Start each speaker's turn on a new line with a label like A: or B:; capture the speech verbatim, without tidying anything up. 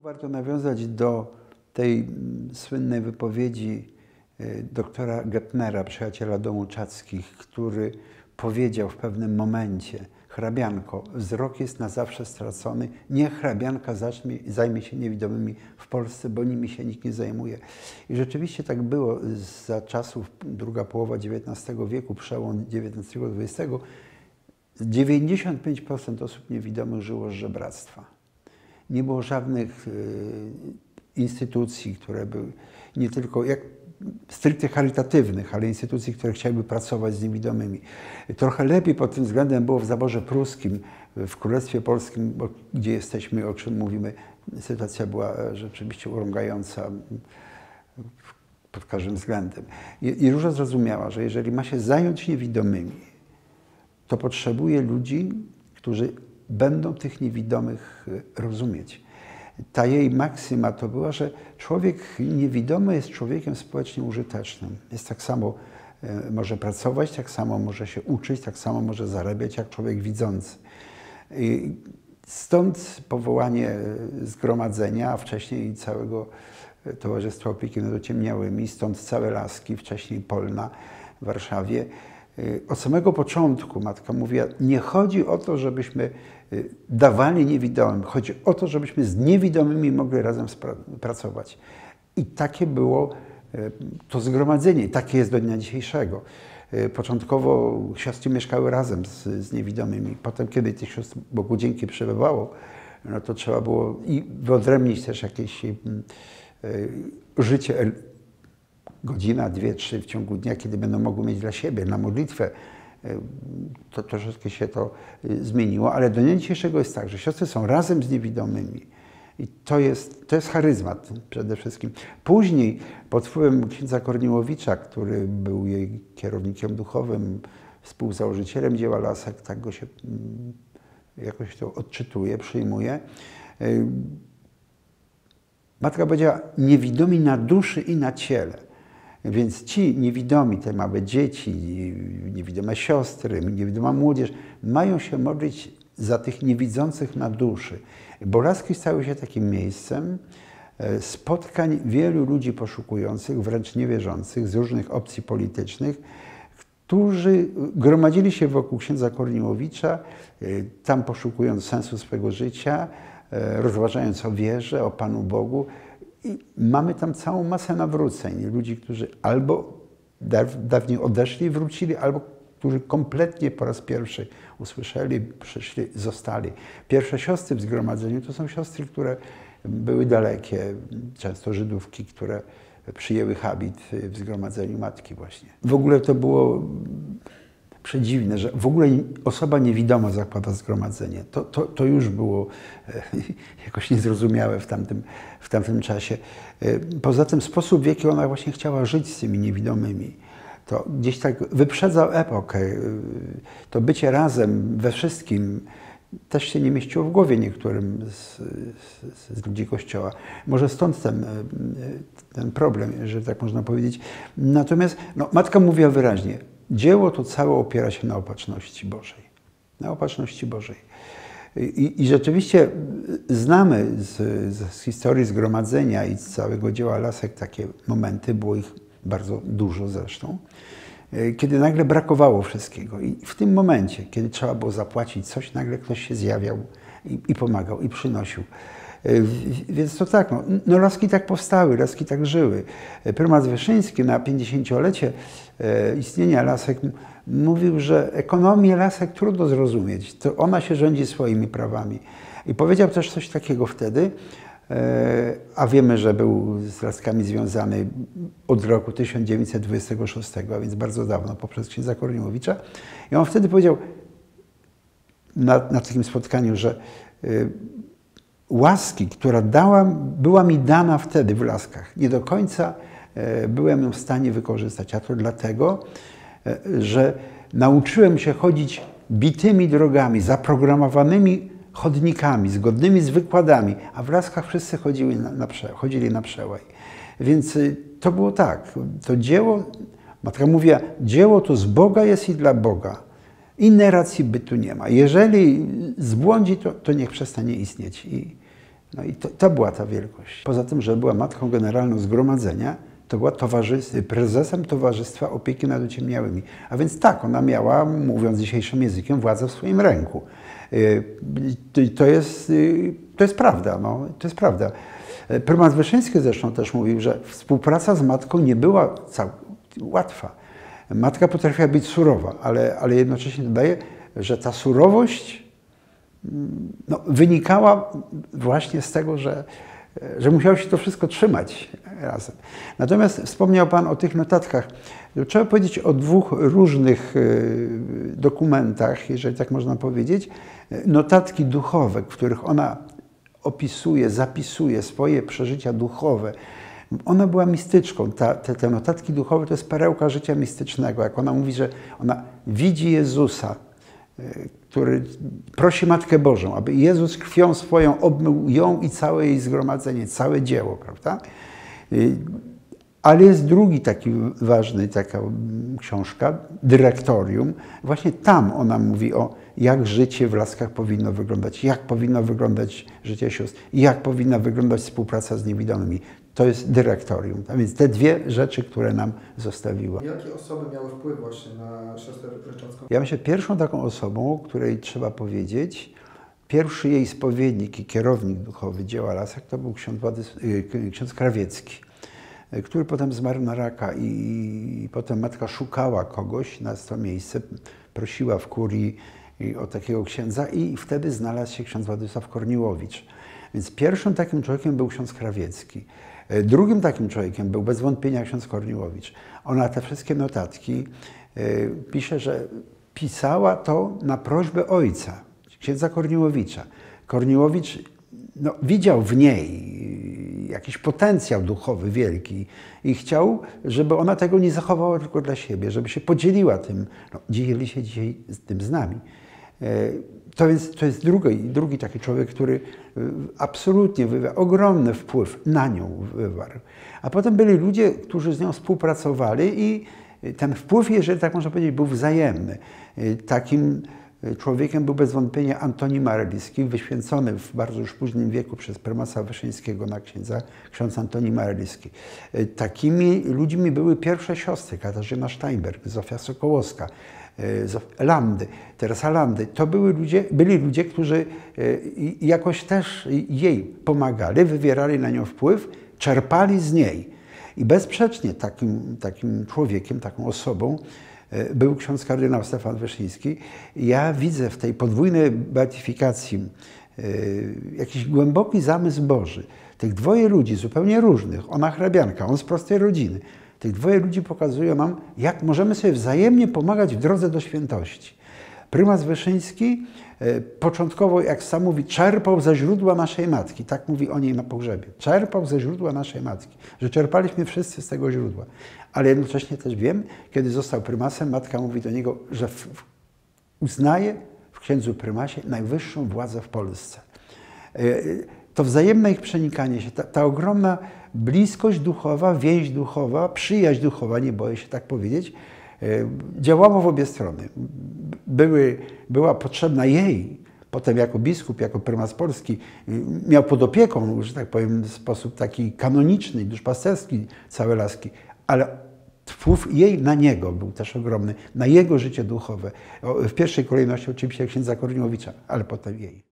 A: Warto nawiązać do tej słynnej wypowiedzi doktora Gepnera, przyjaciela domu Czackich, który powiedział w pewnym momencie: hrabianko, wzrok jest na zawsze stracony, niech hrabianka zacznie, zajmie się niewidomymi w Polsce, bo nimi się nikt nie zajmuje. I rzeczywiście tak było za czasów druga połowa dziewiętnastego wieku, przełom dziewiętnastego dwudziestego. dziewięćdziesiąt pięć procent osób niewidomych żyło z żebractwa. Nie było żadnych instytucji, które były nie tylko jak stricte charytatywnych, ale instytucji, które chciałyby pracować z niewidomymi. Trochę lepiej pod tym względem było w zaborze pruskim, w Królestwie Polskim, gdzie jesteśmy, o czym mówimy. Sytuacja była rzeczywiście urągająca pod każdym względem. I Róża zrozumiała, że jeżeli ma się zająć niewidomymi, to potrzebuje ludzi, którzy będą tych niewidomych rozumieć. Ta jej maksyma to była, że człowiek niewidomy jest człowiekiem społecznie użytecznym. Jest tak samo, może pracować, tak samo może się uczyć, tak samo może zarabiać jak człowiek widzący. I stąd powołanie zgromadzenia, a wcześniej całego Towarzystwa Opieki nad Ociemniałymi, stąd całe Laski, wcześniej Polna w Warszawie. Od samego początku matka mówiła, nie chodzi o to, żebyśmy dawali niewidomym, chodzi o to, żebyśmy z niewidomymi mogli razem pracować. I takie było to zgromadzenie, takie jest do dnia dzisiejszego. Początkowo siostry mieszkały razem z, z niewidomymi. Potem, kiedy tych sióstr Bogu dzięki przybywało, no to trzeba było i wyodrębnić też jakieś y, y, życie, godzina, dwie, trzy w ciągu dnia, kiedy będą mogły mieć dla siebie, na modlitwę. To troszeczkę się to zmieniło, ale do dnia dzisiejszego jest tak, że siostry są razem z niewidomymi. I to jest, to jest charyzmat przede wszystkim. Później pod wpływem księdza Korniłowicza, który był jej kierownikiem duchowym, współzałożycielem dzieła Lasek, tak go się jakoś to odczytuje, przyjmuje. Matka powiedziała, niewidomi na duszy i na ciele. Więc ci niewidomi, te małe dzieci, niewidome siostry, niewidoma młodzież, mają się modlić za tych niewidzących na duszy. Bo Laski stały się takim miejscem spotkań wielu ludzi poszukujących, wręcz niewierzących, z różnych opcji politycznych, którzy gromadzili się wokół księdza Korniłowicza, tam poszukując sensu swego życia, rozważając o wierze, o Panu Bogu. I mamy tam całą masę nawróceń. Ludzi, którzy albo dawniej odeszli, wrócili, albo którzy kompletnie po raz pierwszy usłyszeli, przyszli, zostali. Pierwsze siostry w zgromadzeniu to są siostry, które były dalekie, często Żydówki, które przyjęły habit w zgromadzeniu matki właśnie. W ogóle to było przedziwne, że w ogóle osoba niewidoma zakłada zgromadzenie. To, to, to już było e, jakoś niezrozumiałe w tamtym, w tamtym czasie. E, poza tym sposób, w jaki ona właśnie chciała żyć z tymi niewidomymi, to gdzieś tak wyprzedzał epokę. E, to bycie razem we wszystkim też się nie mieściło w głowie niektórym z, z, z ludzi Kościoła. Może stąd ten, ten problem, że tak można powiedzieć. Natomiast no, matka mówiła wyraźnie, dzieło to całe opiera się na opatrzności Bożej. Na opatrzności Bożej. I, i rzeczywiście znamy z, z historii zgromadzenia i z całego dzieła Lasek takie momenty, było ich bardzo dużo zresztą, kiedy nagle brakowało wszystkiego. I w tym momencie, kiedy trzeba było zapłacić coś, nagle ktoś się zjawiał i, i pomagał, i przynosił. Więc to tak, no, no Laski tak powstały, Laski tak żyły. Prymas Wyszyński na pięćdziesięciolecie istnienia Lasek mówił, że ekonomię Lasek trudno zrozumieć, to ona się rządzi swoimi prawami. I powiedział też coś takiego wtedy, a wiemy, że był z Laskami związany od roku tysiąc dziewięćset dwudziestego szóstego, a więc bardzo dawno, poprzez księdza Korniłowicza. I on wtedy powiedział na, na takim spotkaniu, że łaski, która dała, była mi dana wtedy w Laskach, nie do końca byłem ją w stanie wykorzystać. A to dlatego, że nauczyłem się chodzić bitymi drogami, zaprogramowanymi chodnikami, zgodnymi z wykładami, a w Laskach wszyscy chodzili na, na, prze, chodzili na przełaj. Więc to było tak, to dzieło, matka mówiła, dzieło to z Boga jest i dla Boga. Innej racji bytu nie ma. Jeżeli zbłądzi, to, to niech przestanie istnieć. I No i to, to była ta wielkość. Poza tym, że była matką generalną zgromadzenia, to była towarzys- prezesem Towarzystwa Opieki nad Ociemniałymi. A więc tak, ona miała, mówiąc dzisiejszym językiem, władzę w swoim ręku. To jest, to jest prawda, no, to jest prawda. Prymas Wyszyński zresztą też mówił, że współpraca z matką nie była cał- łatwa. Matka potrafiła być surowa, ale, ale jednocześnie dodaje, że ta surowość no, wynikała właśnie z tego, że, że musiało się to wszystko trzymać razem. Natomiast wspomniał Pan o tych notatkach. Trzeba powiedzieć o dwóch różnych dokumentach, jeżeli tak można powiedzieć. Notatki duchowe, w których ona opisuje, zapisuje swoje przeżycia duchowe. Ona była mistyczką. Ta, te, te notatki duchowe to jest perełka życia mistycznego. Jak ona mówi, że ona widzi Jezusa, który prosi Matkę Bożą, aby Jezus krwią swoją obmył ją i całe jej zgromadzenie, całe dzieło, prawda? Ale jest drugi taki ważny, taka książka, Dyrektorium. Właśnie tam ona mówi o jak życie w Laskach powinno wyglądać, jak powinno wyglądać życie sióstr, jak powinna wyglądać współpraca z niewidomymi. To jest Dyrektorium. A więc te dwie rzeczy, które nam zostawiła.
B: Jakie osoby miały wpływ właśnie na siostrę Ryczącką?
A: Ja myślę, pierwszą taką osobą, o której trzeba powiedzieć, pierwszy jej spowiednik i kierownik duchowy dzieła Lasek to był ksiądz, Władys- ksiądz Krawiecki, który potem zmarł na raka i, i potem matka szukała kogoś na to miejsce, prosiła w kurii o takiego księdza i wtedy znalazł się ksiądz Władysław Korniłowicz. Więc pierwszym takim człowiekiem był ksiądz Krawiecki. Drugim takim człowiekiem był bez wątpienia ksiądz Korniłowicz. Ona te wszystkie notatki y, pisze, że pisała to na prośbę ojca, księdza Korniłowicza. Korniłowicz no, widział w niej jakiś potencjał duchowy wielki i chciał, żeby ona tego nie zachowała tylko dla siebie, żeby się podzieliła tym, no, dzieli się dzisiaj z tym z nami. To więc to jest drugi, drugi taki człowiek, który absolutnie wywarł ogromny wpływ na nią wywarł. A potem byli ludzie, którzy z nią współpracowali i ten wpływ, jeżeli tak można powiedzieć, był wzajemny. Takim człowiekiem był bez wątpienia Antoni Marelicki, wyświęcony w bardzo już późnym wieku przez prymasa Wyszyńskiego na księdza, ksiądz Antoni Marelicki. Takimi ludźmi były pierwsze siostry, Katarzyna Steinberg, Zofia Sokołowska, Landy, Teresa Landy. To były ludzie, byli ludzie, którzy jakoś też jej pomagali, wywierali na nią wpływ, czerpali z niej. I bezsprzecznie takim, takim człowiekiem, taką osobą był ksiądz kardynał Stefan Wyszyński. Ja widzę w tej podwójnej beatyfikacji jakiś głęboki zamysł Boży. Tych dwoje ludzi zupełnie różnych, ona hrabianka, on z prostej rodziny. Tych dwoje ludzi pokazują nam, jak możemy sobie wzajemnie pomagać w drodze do świętości. Prymas Wyszyński początkowo, jak sam mówi, czerpał ze źródła naszej matki. Tak mówi o niej na pogrzebie. Czerpał ze źródła naszej matki. Że czerpaliśmy wszyscy z tego źródła. Ale jednocześnie też wiem, kiedy został prymasem, matka mówi do niego, że w, w, uznaje w księdzu prymasie najwyższą władzę w Polsce. To wzajemne ich przenikanie się, ta, ta ogromna bliskość duchowa, więź duchowa, przyjaźń duchowa, nie boję się tak powiedzieć, działało w obie strony. Były, była potrzebna jej, potem jako biskup, jako prymas polski, miał pod opieką, że tak powiem, w sposób taki kanoniczny, duszpasterski całe Laski, ale wpływ jej na niego był też ogromny, na jego życie duchowe. W pierwszej kolejności oczywiście księdza Korniłowicza, ale potem jej.